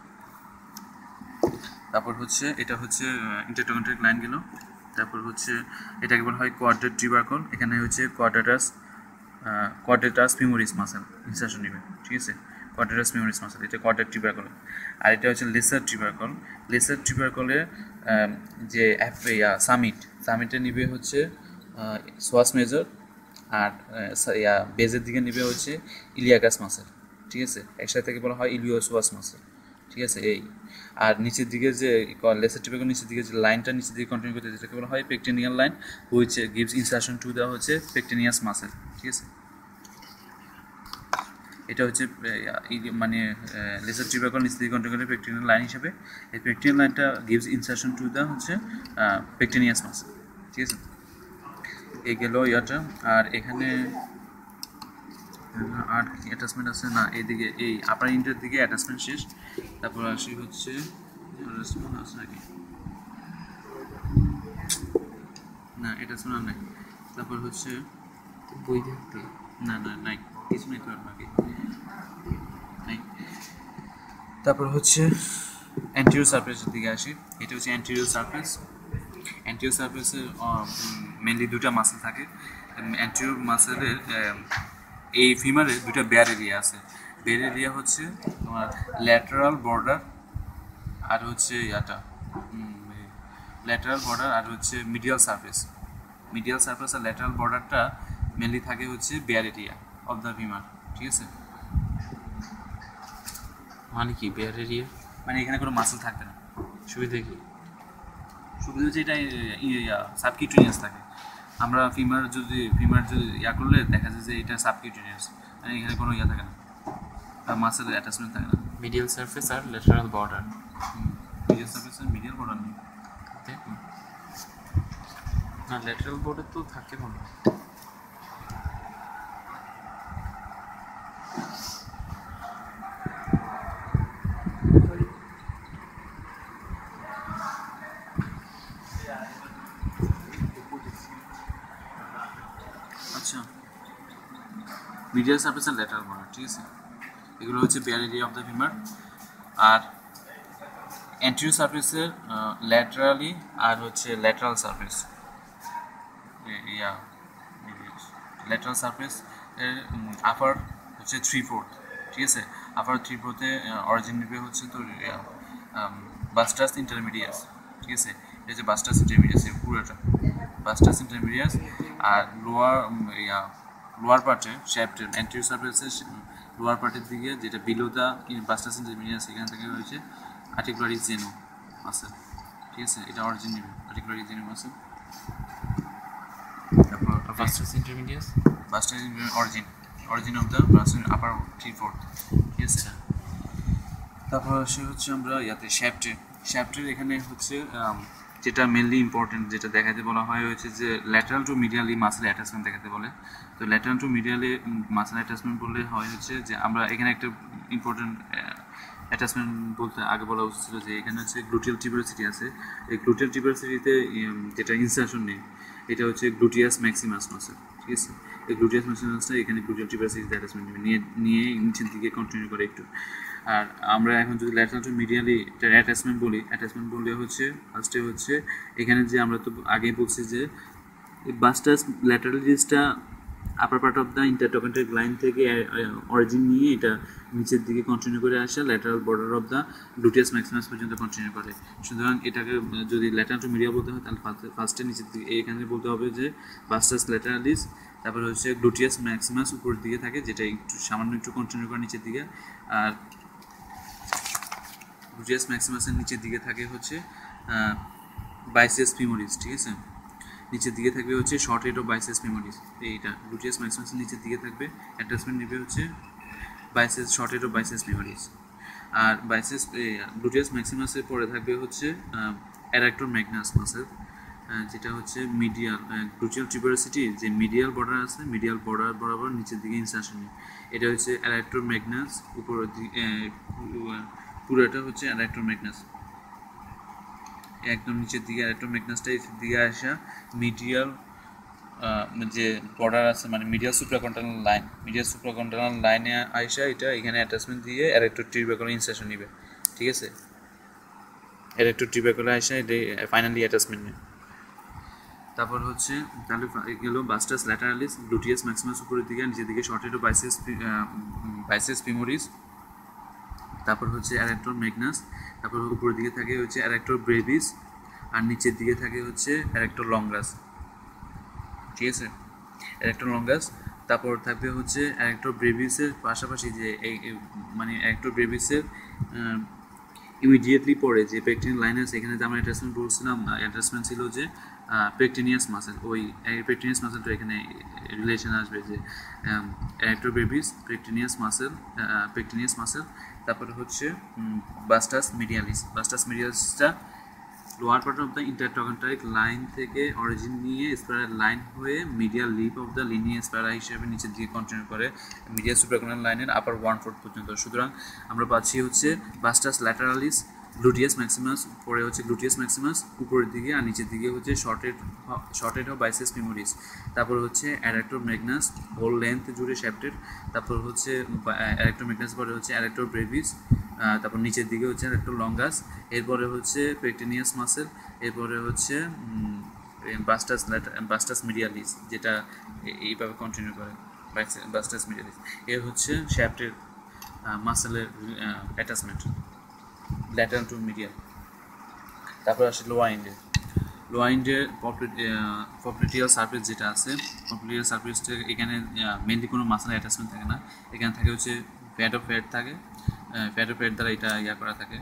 তারপর হচ্ছে এটা হচ্ছে ইন্টারটগনটারিক লাইন গেল। তারপর হচ্ছে এটাকে বলা হয় কোয়াড্রেট টিউবারকল। এখানে হচ্ছে কোয়াড্রেটাস ফিমোরিস মাসেল ইনসার্শন নেবে, ঠিক আছে। কোয়াড্রেটাস ফিমোরিস মাসেল, এটা কোয়াড্রেট টিউবারকল। আর এটা হচ্ছে লেসার টিউবারকল। লেসার টিউবারকলের যে সামিটে নিবে হচ্ছে সোয়াস মেজর, আর বেজের দিকে নিবে হচ্ছে ইলিয়াকাস মাসেল, ঠিক আছে। একসাথে থেকে বলা হয় ইলিওসোয়াস মাসেল, ঠিক আছে। এই আর নিচের দিকে যে লেসার টিউবারকল নিচের দিকে যে লাইনটা নিচের দিকে কন্টিনিউ করতে, যেটাকে বলা হয় pectineal line, which gives insertion to দেওয়া হচ্ছে পেকটেনিয়াস মাসেল, ঠিক আছে। এটা হচ্ছে মানে লেসার টিউবারকল নিচের দিকে কন্টিনিউ করে পেকটেনিয়াল লাইন হিসেবে, এই পেকটেনিয়াল লাইনটা গিভস ইনসার্শন টু দেওয়া হচ্ছে পেকটেনিয়াস মাসেল, ঠিক আছে। এই গেল ইয়াটা। আর এখানে আর কি অ্যাটাচমেন্ট আছে না, এইদিকে এই আপার ইন্টের দিকে অ্যাটাচমেন্ট শেষ। তারপর আসি হচ্ছে অ্যাটাচমেন্ট আছে নাকি না, অ্যাটাচমেন্ট আর নাই। তারপর হচ্ছে বই দেখতে না নাই, কিছু নেই তো নাকি নাই। তারপর হচ্ছে অ্যান্টিরিয়র সারফেসের দিকে আসি। এটা হচ্ছে অ্যান্টিরিয়র সারফেস। অ্যান্টিরিয়র সারফেসের মেনলি দুটা মাসেল থাকে। অ্যান্টিরিয়র মাসেলের এই ফিমারে দুটা বেয়ার এরিয়া আছে। বেয়ার এরিয়া হচ্ছে তোমার ল্যাটারাল বর্ডার আর হচ্ছে ল্যাটারাল বর্ডার আর হচ্ছে মিডিয়াল সারফেস আর ল্যাটারাল বর্ডারটা মেনলি থাকে হচ্ছে bare area of the femur, ঠিক আছে। মানে কি বেয়ার এরিয়া, মানে এখানে কোনো মাসেল থাকবে না। সুবিধা কি? সুবিধা হচ্ছে এটা সাবকিউটেনিয়াস থাকে। আমরা ফিমার যদি করলে দেখা যায় যে এটা সাবকিউটেনিয়াস, মানে এখানে কোনো থাকে না, মাসেলের অ্যাটাচমেন্ট থাকে না। মিডিয়াল সারফেস আর ল্যাটারাল বর্ডার, মিডিয়াল সারফেস আর মিডিয়াল বর্ডার নেই না, ল্যাটারাল বর্ডার তো থাকে মনে হয়। আচ্ছা, মিডিয়াল সারফেস আর ল্যাটারাল বর্ডার, ঠিক আছে। এগুলো হচ্ছে bare area of the femur. আর অ্যান্টিরিয়র সারফেসের ল্যাটারালি আর হচ্ছে lateral surface, yeah lateral surface এর আপার হচ্ছে 3/4, ঠিক আছে। আপার 3/4 অরিজিন নেবে হচ্ছে তোর বাস্টাস ইন্টারমিডিয়াস, ঠিক আছে। এটা হচ্ছে বাস্টাস ইন্টারমিডিয়াস এর পুরোটা বাস্টাস ইন্টারমিডিয়াস। আর লোয়ার পার্টে শ্যাফটের অ্যান্টেরিয়র সারফেসের লোয়ার পার্টের দিকে যেটা বিলো দা বাস্টাস ইন্টারমিডিয়াস, এখান থেকে হয়েছে আর্টিকুলারি জেনো মাসেল, ঠিক আছে। এটা অরিজিন নেবে আর্টিকুলারি জেনো মাসেল। তারপর vastus intermedius vastus origin of the vastus upper 3/4, ঠিক আছে। তারপর সে হচ্ছে আমরা ইয়াতে শ্যাফটের এখানে হচ্ছে যেটা মেনলি ইম্পর্টেন্ট যেটা দেখাতে বলা হয় হচ্ছে যে lateral to medially muscle attachment দেখাতে বলে। তো lateral to medially muscle attachment বললে হয় হচ্ছে যে আমরা এখানে একটা ইম্পর্টেন্ট অ্যাটাচমেন্ট বলতে আগে বলা উচিত ছিল যে এখানে হচ্ছে গ্লুটিয়াল টিউবারসিটি আছে। এই গ্লুটিয়াল টিউবারসিটিতে যেটা ইনসারশন নেই এটা হচ্ছে গ্লুটিয়াস ম্যাক্সিমাস মাসেল, ঠিক আছে। এই গ্লুটিয়াস ম্যাক্সিমাসটা এখানে গ্লুটিয়াল টিউবারসিটিতে অ্যাটাচমেন্ট নিয়ে নিচের দিকে কন্টিনিউ করে একটু। আর আমরা এখন যদি ল্যাটারাল টু মিডিয়ালি অ্যাটাচমেন্ট বলি হচ্ছে ফার্স্টে হচ্ছে এখানে যে আমরা তো আগেই বলছি যে বাস্টাস ল্যাটারালিসটা upper part of the intertrochanteric line থেকে অরিজিন নিয়ে এটা নিচের দিকে কন্টিনিউ করে আসা lateral border of the gluteus maximus পর্যন্ত কন্টিনিউ করে। সুতরাং এটাকে যদি ল্যাটারাল টু মিডিয়া বলতে হয় তাহলে ফার্স্টে নিচের দিকে এখানে বলতে হবে যে বাস্টাস ল্যাটারালিস, তারপরে হচ্ছে গ্লুটিয়াস ম্যাক্সিমাস উপরের দিকে থাকে যেটা একটু সামান্য একটু কন্টিনিউ করে নিচের দিকে। আর গ্লুটিয়াস ম্যাক্সিমাসের নিচের দিকে থাকে হচ্ছে বাইসেস ফিমোরিস, ঠিক আছে। নিচের দিকে থাকবে হচ্ছে short head of biceps femoris, এইটা গ্লুটিয়াস ম্যাক্সিমাসের নিচের দিকে থাকবে। অ্যাটাচমেন্ট নেবে হচ্ছে short head of biceps femoris. আর গ্লুটিয়াস ম্যাক্সিমাসের পরে থাকবে হচ্ছে অ্যাডাক্টর ম্যাগনাস মাসেল, যেটা হচ্ছে মিডিয়াল গ্লুটিয়াল টিউবারসিটি যে মিডিয়াল বর্ডার আছে, মিডিয়াল বর্ডার বরাবর নিচের দিকে ইনসারশন নেই। এটা হচ্ছে অ্যাডাক্টর ম্যাগনাস উপরের দিকে, পুরোটা হচ্ছে অ্যাডাক্টর ম্যাগনাস একদম নিচের দিকে। অ্যাডাক্টর ম্যাগনাসটা নিচের দিকে আসা মিডিয়াল যে বর্ডার আছে মানে মিডিয়াল সুপ্রাকন্টানাল লাইনে আইসা এটা এখানে অ্যাটাচমেন্ট দিয়ে অ্যাডাক্টর টিউবারকুলার ইনসারশন নেবে, ঠিক আছে। অ্যাডাক্টর টিউবারকুলার আইসা এটা ফাইনালি অ্যাটাচমেন্ট নেবে। তারপর হচ্ছে তাহলে গেল বাস্টাস ল্যাটারালিস, গ্লুটিয়াস ম্যাক্সিমাস উপরের দিকে, নিচের দিকে short head of biceps femoris. তারপর হচ্ছে অ্যাডাক্টর ম্যাগনাস, তারপর উপরের দিকে থাকে হচ্ছে অ্যাডাক্টর ব্রেভিস, আর নিচের দিকে থাকে হচ্ছে অ্যাডাক্টর লঙ্গাস, ঠিক আছে। অ্যাডাক্টর লঙ্গাস, তারপর থাকবে হচ্ছে অ্যাডাক্টর ব্রেভিসের পাশাপাশি যে মানে অ্যাডাক্টর ব্রেভিসের ইমিডিয়েটলি পরে যে পেকটিনিয়াল লাইন আছে এখানে যে আমরা অ্যাটাচমেন্ট বলছিলাম, অ্যাটাচমেন্ট ছিল যে পেকটিনিয়াস মাসেল, ওই পেকটিনিয়াস মাসেলটা এখানে রিলেশন আসবে যে অ্যাডাক্টর ব্রেভিস পেকটিনিয়াস মাসেল। তারপরে হচ্ছে বাস্টাস মিডিয়ালিসটা lower part of the intertrochanteric line থেকে অরিজিন নিয়ে স্পাইরাল লাইন হয়ে medial lip of the linea spiral হিসেবে নিচের দিকে কন্টিনিউ করে মিডিয়াল সুপ্রাকন্টানাল লাইনের আপার 1/4 পর্যন্ত। সুতরাং আমরা পাচ্ছি হচ্ছে বাস্টাস ল্যাটারালিস, গ্লুটিয়াস ম্যাক্সিমাস, পরে হচ্ছে গ্লুটিয়াস ম্যাক্সিমাস উপরের দিকে, আর নিচের দিকে হচ্ছে short head of biceps femoris. তারপর হচ্ছে অ্যাডাক্টর ম্যাগনাস হোল লেন্থ জুড়ে শ্যাফটেড। তারপর হচ্ছে অ্যাডাক্টর ম্যাগনাস পরে হচ্ছে অ্যাডাক্টর ব্রেভিস, তারপর নিচের দিকে হচ্ছে অ্যাডাক্টর লঙ্গাস, এরপরে হচ্ছে পেকটিনিয়াস মাসেল, এরপরে হচ্ছে বাস্টাস মিডিয়ালিস যেটা এইভাবে কন্টিনিউ করে বাস্টাস মিডিয়ালিস। এ হচ্ছে শ্যাফটের মাসেলের অ্যাটাচমেন্ট ল্যাটারাল টু মিডিয়াল। তারপর আসে লোয়ার ইন্ডের পপলিটিয়াল সারফেস যেটা আছে, পপলিটিয়াল সারফেসটা এখানে মেনলি কোনো মাসেল অ্যাটাচমেন্ট থাকে না, এখানে থাকে হচ্ছে ফ্যাট থাকে, ফ্যাট দ্বারা এটা করা থাকে,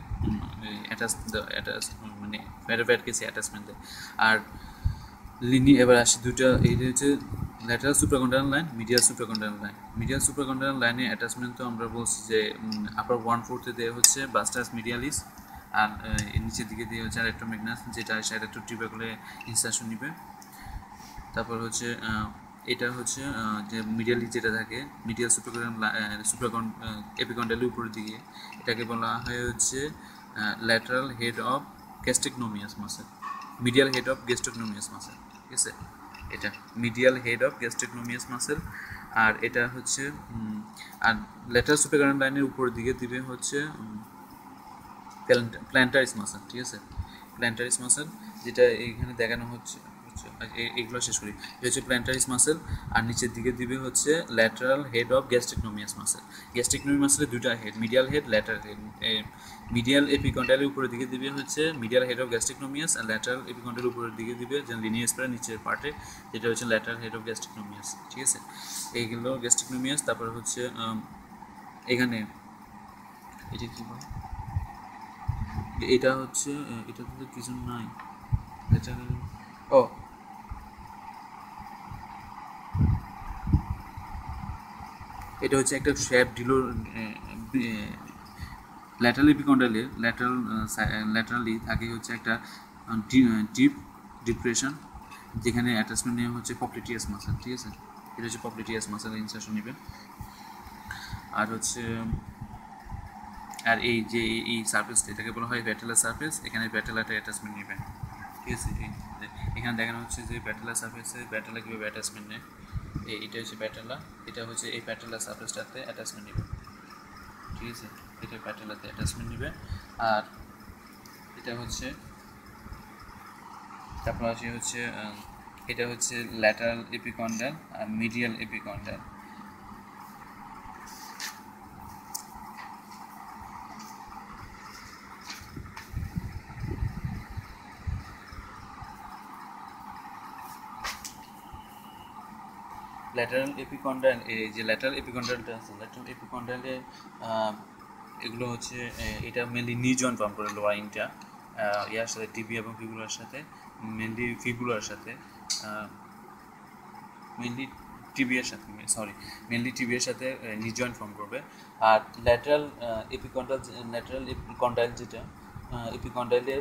মানে ফ্যাট কেসে অ্যাটাচমেন্ট দেয়। আর এবার আসে দুটো, এইটা হচ্ছে lateral supracondylar line, medial supracondylar লাইনে অ্যাটাচমেন্ট তো আমরা বলছি যে আপার 1/4 দেওয়া হচ্ছে বাস্টাস মিডিয়ালিস, আর নিচের দিকে দিয়ে হচ্ছে অ্যাডাক্টর ম্যাগনাস যেটা অ্যাডাক্টর টিউবারকুলার ইনসারশন নিবে। তারপর হচ্ছে এটা হচ্ছে যে মিডিয়ালি যেটা থাকে মিডিয়াল এপিকন্ডালের উপরের দিকে, এটাকে বলা হয় হচ্ছে lateral head of gastrocnemius muscle, medial head of gastrocnemius muscle, ঠিক আছে। এটা medial head of gastrocnemius muscle. আর এটা হচ্ছে আর ল্যাটারাল সুপ্রাকন্টানাল লাইনের উপরের দিকে দিবে হচ্ছে প্ল্যান্টারিস মাসেল, ঠিক আছে। প্ল্যান্টারিস মাসেল যেটা এইখানে দেখানো হচ্ছে এগুলো শেষ করি। এটা হচ্ছে প্ল্যান্টারিস মাসেল, আর নিচের দিকে দিবে হচ্ছে lateral head of gastrocnemius muscle. Gastrocnemius মাসেলের দুইটা head, medial head, lateral head. মিডিয়াল এপিকন্ডাইলের উপরের দিকে দিবে হচ্ছে মিডিয়াল হেড অফ গ্যাস্ট্রিকনোমিয়াস, আর ল্যাটারাল এপিকন্ডাইলের উপরের দিকে দিবে যে লিনিয়ার স্পাইরাল নিচের পার্টে, যেটা হচ্ছে ল্যাটারাল হেড অফ গ্যাস্ট্রিকনোমিয়াস। ঠিক আছে, এইগুলো গ্যাস্ট্রিকনোমিয়াস। তারপর হচ্ছে এখানে এটা কি বলে, এটা হচ্ছে এটাতে তো কিছু নাই, এটা ও এটা হচ্ছে একটা শ্যাপ ডিলো ল্যাটারাল এপিকন্ডাইলে ল্যাটারালি থাকে হচ্ছে একটা ডিপ ডিপ্রেশন, যেখানে অ্যাটাচমেন্ট নেওয়া হচ্ছে পপলিটিয়াস মাসেল। ঠিক আছে, এটা হচ্ছে পপলিটিয়াস মাসেল ইনসারশন নেবে। আর হচ্ছে আর এই যে এই সার্ফেসটা, এটাকে বলা হয় ব্যাটেলার সার্ফেস। এখানে ব্যাটেলাটা অ্যাটাচমেন্ট নেবে। ঠিক আছে, এখানে দেখানো হচ্ছে যে ব্যাটেলার সার্ফেসে ব্যাটেলা কীভাবে অ্যাটাচমেন্ট নেয়। এটা হচ্ছে ব্যাটেলা, এটা হচ্ছে এই ব্যাটেলার সার্ফেসটাতে অ্যাটাচমেন্ট নেবে। ঠিক আছে, এটা ব্যাটেলাতে অ্যাটাচমেন্ট নেবে। আর এটা হচ্ছে তারপর আসে হচ্ছে এটা হচ্ছে ল্যাটারাল এপিকন্ডাল আর মিডিয়াল এপিকন্ডাল। ল্যাটারাল এপিকন্ডাল, এই যে ল্যাটারাল এপিকন্ডালটা আছে, ল্যাটারাল এপিকন্ডালে এগুলো হচ্ছে এটা মেনলি নি জয়েন্ট ফর্ম করে, লোয়ার ইনটা ইয়ার সাথে টিবি এবং ফিবুলার সাথে, মেনলি ফিবুলার সাথে, মেনলি টিবিএর সাথে নি জয়েন্ট ফর্ম করবে। আর ল্যাটারাল এপিকন্ডাইল যেটা এপিকন্ডাইলের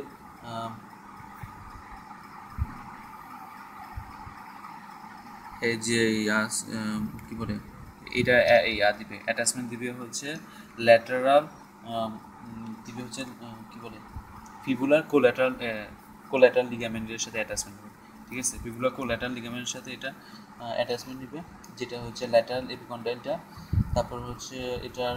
এই যে কী বলে এটা দিবে অ্যাটাচমেন্ট দিবে হচ্ছে ল্যাটারাল দিবে হচ্ছে কী বলে ফিবুলার কোল্যাটারাল লিগামেন্টের সাথে অ্যাটাচমেন্ট হবে। ঠিক আছে, ফিবুলার কোল্যাটারাল লিগামেন্টের সাথে এটা অ্যাটাচমেন্ট নেবে, যেটা হচ্ছে ল্যাটারাল এপিকন্ডাইলটা। তারপর হচ্ছে এটার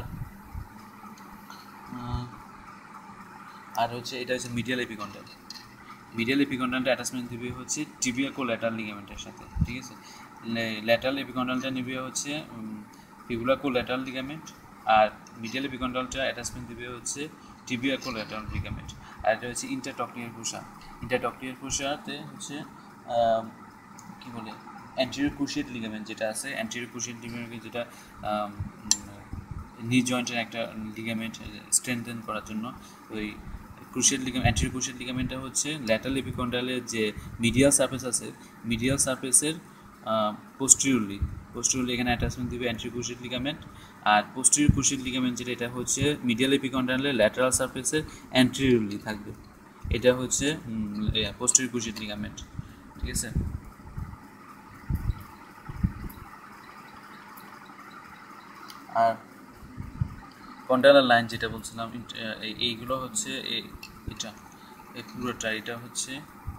আর হচ্ছে এটা হচ্ছে মিডিয়াল এপিকন্ডাইল। মিডিয়াল এপিকন্ডালটা অ্যাটাচমেন্ট দিবে হচ্ছে টিবিয়া কোল্যাটারাল লিগামেন্টের সাথে। ঠিক আছে, ল্যাটারাল এপিকন্ডালটা নিবে হচ্ছে ফিবুলার কোল্যাটারাল লিগামেন্ট, আর মিডিয়াল এপিকন্ডালটা অ্যাটাচমেন্ট দিবে হচ্ছে টিবিয়া কোল্যাটারাল লিগামেন্ট। আর এটা হচ্ছে ইন্টারটক্লিয়ার ফোসা। ইন্টারটক্লিয়ার ফোসাতে হচ্ছে কী বলে অ্যান্টেরিয়র ক্রুশিয়েট লিগামেন্ট যেটা আছে, অ্যান্টেরিয়র ক্রুশিয়েট লিগামেন্ট যেটা নি জয়েন্টের একটা লিগামেন্ট স্ট্রেনথেন করার জন্য। ওই ক্রুশিয়েট লিগামেন্ট, অ্যান্টেরিয়র ক্রুশিয়েট লিগামেন্টটা হচ্ছে ল্যাটারাল এপিকন্ডালের যে মিডিয়াল সারফেস আছে, মিডিয়াল সারফেসের পোস্টেরিয়রলি এখানে অ্যাটাচমেন্ট দিবে অ্যান্টেরিয়র ক্রুশিয়েট লিগামেন্ট। আর পোস্টেরিয়র ক্রুশিয়েট লিগামেন্ট যেটা, এটা হচ্ছে মিডিয়াল এপিকন্ডালের ল্যাটারাল সারফেসের অ্যান্টেরিয়রলি থাকবে। এটা হচ্ছে পোস্টেরিয়র ক্রুশিয়েট লিগামেন্ট। ঠিক আছে, আর কন্ডালার লাইন যেটা বলছিলাম, এইগুলো হচ্ছে এটা এই পুরোটা, এটা হচ্ছে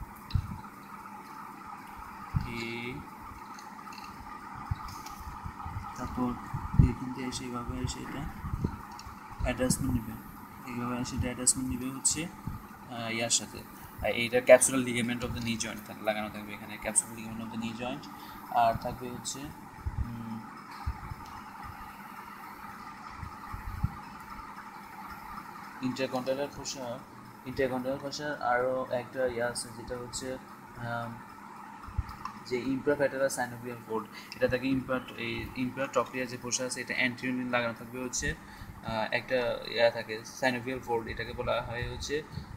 তারপর এখান থেকে এসে এইভাবে এসে এটা অ্যাটাচমেন্ট নেবে, এইভাবে এসে এটা অ্যাটাচমেন্ট নেবে হচ্ছে ইয়ার সাথে। এইটা capsular ligament of the knee joint লাগানো থাকবে এখানে, capsular ligament of the knee joint. আর থাকবে হচ্ছে ইন্টারকন্ডালার ফোসার আরও একটা আছে যেটা হচ্ছে যে ইমপ্রাফ্যাটারাল সাইনোভিয়াল ফোল্ড। এটা থাকে ইমপ্রাটক্লিয়ার যে ফোসা আছে, এটা অ্যান্টিরিয়র লাগানো থাকবে হচ্ছে একটা থাকে সাইনোভিয়াল ফোল্ড, এটাকে বলা হয় হচ্ছে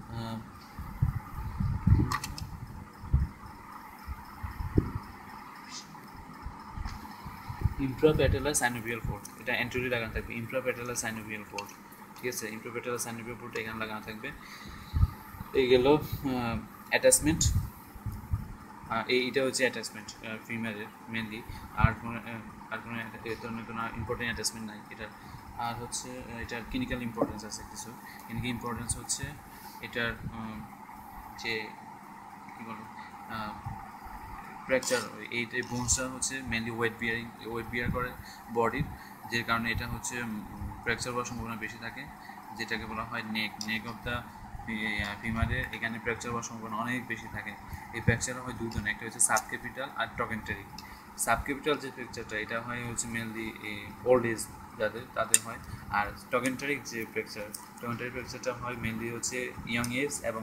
ইমপ্রাপ্যাটেলার সাইনোভিয়াল ফোল্ড। এটা অ্যান্টিরিয়র লাগানো থাকবে ইমপ্রাপ্যাটেলার সাইনোভিয়াল ফোল্ড। ঠিক আছে, ইমপ্রাপ্যাটেলার সাইনোভিয়াল ফোল্ড এখানে লাগানো থাকবে। এই গেল অ্যাটাচমেন্ট, এইটা হচ্ছে অ্যাটাচমেন্ট ফিমেলের মেনলি। আর কোনো এই ধরনের কোনো ইম্পর্টেন্ট অ্যাটাচমেন্ট নাই এটার। আর হচ্ছে এটার ক্লিনিক্যাল ইম্পর্টেন্স আছে কিছু। ক্লিনিক্যাল ইম্পর্টেন্স হচ্ছে এটার যে কী বলে ফ্র্যাকচার, এই বোনসটা হচ্ছে মেনলি ওয়েট বিয়ার করে বডির, যে কারণে এটা হচ্ছে ফ্র্যাকচার হওয়ার সম্ভাবনা বেশি থাকে, যেটাকে বলা হয় নেক অফ দ্য ফিমারে এখানে ফ্র্যাকচার হওয়ার সম্ভাবনা অনেক বেশি থাকে। এই ফ্র্যাকচার হয় দুই ধরনের, একটা হচ্ছে সাবক্যাপিটাল আর ট্রকেন্টারিক। সাবক্যাপিটাল যে ফ্র্যাকচারটা এটা হয় হচ্ছে মেনলি ওল্ড এজ তাদের হয়, আর টকেন্টারিক যে ফ্র্যাকচারটা হয় মেনলি হচ্ছে ইয়ং এজ এবং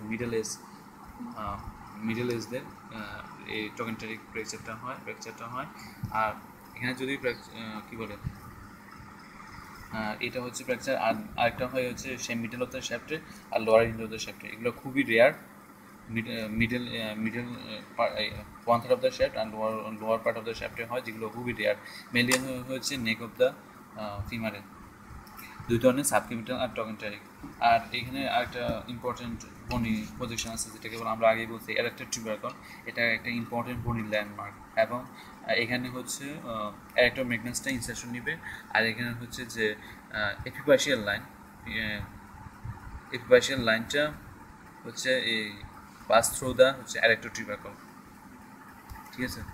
মিডল এজদের এই টকেন্টারিক ফ্র্যাকচারটা হয়। আর এখানে যদি কী বলে এটা হচ্ছে ফ্র্যাকচার, আর আরেকটা হয় হচ্ছে সে মিডল অফ দ্য শ্যাফটে আর লোয়ার এন্ড অফ দ্য শ্যাফটে। এগুলো খুবই rare. Middle one third of the shaft আর লোয়ার পার্ট অফ দ্য শ্যাফটে হয়, যেগুলো খুবই রেয়ার। মেনলি হচ্ছে নেক অফ দ্য ফিমারে। দুই ধরনের সাবক্যাপিটাল আর টকেন্টারিক। আর এখানে আরেকটা ইম্পর্টেন্ট বনি পজিশন আছে, যেটাকে আমরা আগেই বলছি এরেক্টেড টিউবারকল। এটা একটা ইম্পর্টেন্ট বনি ল্যান্ডমার্ক, এবং এখানে হচ্ছে এরেক্টর ম্যাগনাসটা ইনসারশন নিবে। আর এখানে হচ্ছে যে এপিপার্শিয়াল লাইনটা হচ্ছে এই পাস থ্রু দ্য হচ্ছে এরেক্টর টিউবারকল, ঠিক আছে।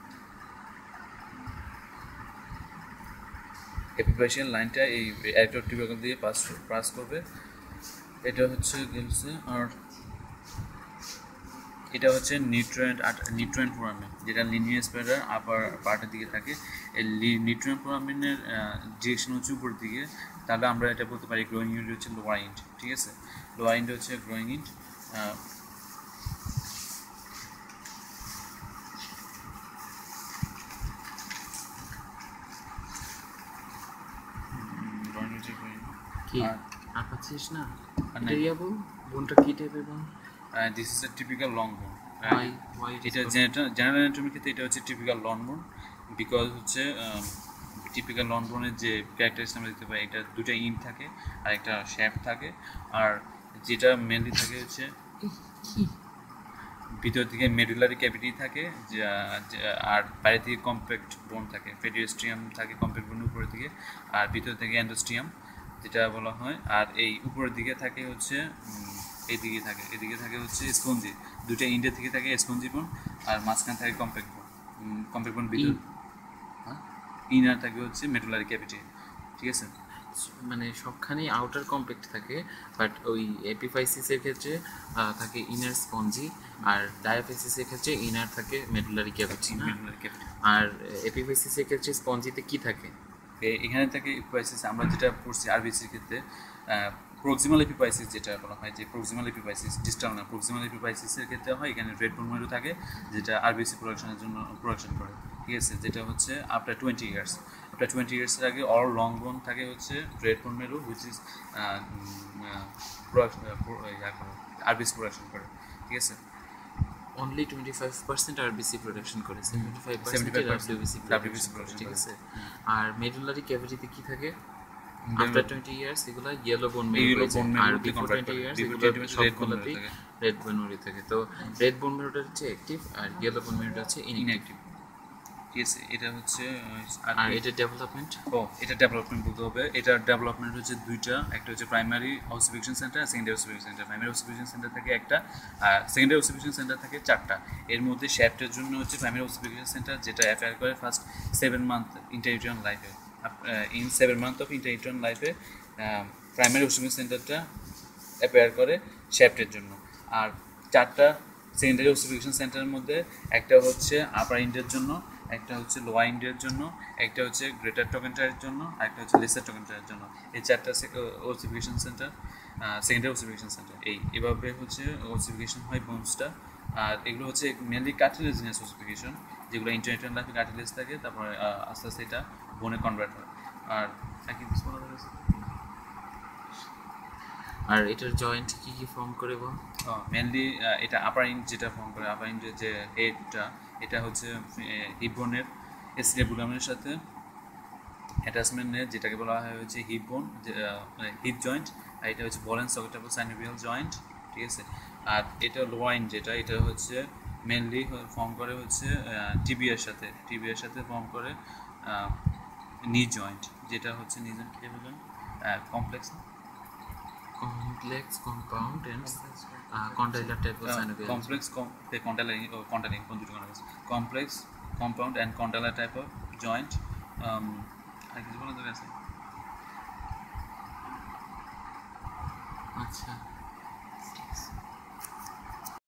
এপিপার্শিয়াল লাইনটা এই এরেক্টর টিউবারকল দিয়ে পাস করবে। এটা হচ্ছে গেলছে। আর এটা হচ্ছে নিউট্রিয়েন্ট ফোরামেন, যেটা লিনিয়ার স্পাইডার আপার পার্টের দিকে থাকে। এই নিউট্রিয়েন্ট ফোরামেনের ডিরেকশন হচ্ছে উপরের দিকে, তাহলে আমরা এটা বলতে পারি গ্রোয়িং ইউনিট হচ্ছে লোয়ার ইন্ট, ঠিক আছে। লোয়ার ইন্ট হচ্ছে গ্রোয়িং ইন্ট। আর পাচ্ছিস না বোনটা কি টাইপের বোন? This is a typical long bone. এটা জেনারেল অ্যানাটমির ক্ষেত্রে এটা হচ্ছে টিপিক্যাল লং বোন, বিকজ হচ্ছে টিপিক্যাল লং বোনের যে ক্যারেক্টারিস্টিক আমরা দেখতে পাই, এটা দুটো ইন্ট থাকে আর একটা শ্যাফট থাকে। আর যেটা মেনলি থাকে হচ্ছে ভিতর দিকে মেডুলারি ক্যাভিটি থাকে, আর বাইরে থেকে কম্প্যাক্ট বোন থাকে, পেডিয়াস্ট্রিয়াম থাকে কম্প্যাক্ট বোনের উপরের দিকে, আর ভিতর থেকে এন্ডোস্ট্রিয়াম যেটা বলা হয়। আর এই উপরের দিকে থাকে হচ্ছে এদিকে থাকে হচ্ছে স্পঞ্জি। দুটো ইন্ডের থেকে থাকে স্পঞ্জি বোন, আর মাঝখানে থাকে কম্প্যাক্ট বোন ভিতর। ইনার থাকে হচ্ছে মেডুলারি ক্যাভিটি, ঠিক আছে। মানে সবখানেই আউটার কম্প্যাক্ট থাকে, বাট ওই এপিফাইসিসের ক্ষেত্রে থাকে ইনার স্পঞ্জি, আর ডায়াফাইসিসের ক্ষেত্রে ইনার থাকে মেডুলারি ক্যাভিটি। আর এপিফাইসিসের ক্ষেত্রে স্পঞ্জিতে কি থাকে? এখানে থাকে এপিফাইসিস, আমরা যেটা পড়ছি আরবিসির ক্ষেত্রে প্রক্সিমাল এপিফাইসিস যেটা বলা হয়, যে প্রক্সিমাল এপিফাইসিস ডিস্টাল না, প্রক্সিমাল এপিফাইসিসের ক্ষেত্রে হয় এখানে রেড বোন মেরু থাকে, যেটা আরবিসি প্রোডাকশনের জন্য প্রোডাকশন করে, ঠিক আছে। যেটা হচ্ছে আফটার 20 ইয়ার্সের আগে অল লং বোন থাকে হচ্ছে রেড বোন মেরু, হুইচ ইজ আরবিসি প্রোডাকশন করে, ঠিক আছে। only 25% RBC প্রোডাকশন করে, 75% WBC প্রোডাকশন, ঠিক আছে। আর মেডুলারি ক্যাভিটিতে কি থাকে? আফটার 20 ইয়ার্স এগুলা ইয়েলো বোন মেরু, আর বিফোর 20 ইয়ার্স এগুলা সবগুলোতেই রেড বোন মেরু থাকে। তো রেড বোন মেরুটা হচ্ছে অ্যাক্টিভ, আর ইয়েলো বোন মেরুটা হচ্ছে ইনঅ্যাক্টিভ, ঠিক আছে। এটা হচ্ছে আর এটা ডেভেলপমেন্ট বলতে হবে। এটা ডেভেলপমেন্ট হচ্ছে দুইটা, একটা হচ্ছে প্রাইমারি অবজারভেশন সেন্টার আর secondary observation centre. Primary observation centre থাকে একটা, আর সেকেন্ডারি অবজারভেশন সেন্টার থাকে 4টা। এর মধ্যে শ্যাফটের জন্য হচ্ছে প্রাইমারি অবজারভেশন সেন্টার, যেটা অ্যাফেয়ার করে ফার্স্ট 7 মান্থ ইন্টারইউটেরাইন লাইফে। ইন 7 মান্থ অফ ইন্টারইউটেরাইন লাইফে প্রাইমারি অবজারভেশন সেন্টারটা অ্যাপেয়ার করে শ্যাফটের জন্য। আর 4টা সেকেন্ডারি অবজারভেশন সেন্টারের মধ্যে একটা হচ্ছে আপার ইন্ডের জন্য, একটা হচ্ছে লোয়ার ইন্ডিয়ার জন্য, একটা হচ্ছে গ্রেটার টকেন্টারের জন্য, আর একটা হচ্ছে লেসার টকেন্টারের জন্য। এই 4টা observation centre, secondary observation centre. এভাবে হচ্ছে অবজারভেশন হয় বোনসটা। আর এগুলো হচ্ছে মেনলি কার্টিলেজিনাস অবজারভেশন, যেগুলো ইন্টারনেটের লাইফে কার্টিলেজ থাকে, তারপরে আস্তে আস্তে এটা বোনে কনভার্ট হয়। আর একই কিছু বলা হয়েছে। আর এটার জয়েন্ট কি কি ফর্ম করে বল? মেনলি এটা আপার ইন্ড যেটা ফর্ম করে, আপার ইন্ডের যে হেডটা, এটা হচ্ছে হিপ বোনের এসিলেবুলামের সাথে অ্যাটাচমেন্ট নেয়, যেটাকে বলা হয় হচ্ছে হিপ বোন, হিপ জয়েন্ট। আর এটা হচ্ছে বল অ্যান্ড সকেটেবল সাইনোভিয়াল জয়েন্ট, ঠিক আছে। আর এটা লোয়ার ইন্ড যেটা, এটা হচ্ছে মেনলি ফর্ম করে হচ্ছে টিবিয়ার সাথে ফর্ম করে নি জয়েন্ট, যেটা হচ্ছে নি জয়েন্ট কি বলেন, complex compound and condylar type of synovial. Complex compound and condylar type of joint. আর কিছু বলা যাবে আছে? আচ্ছা।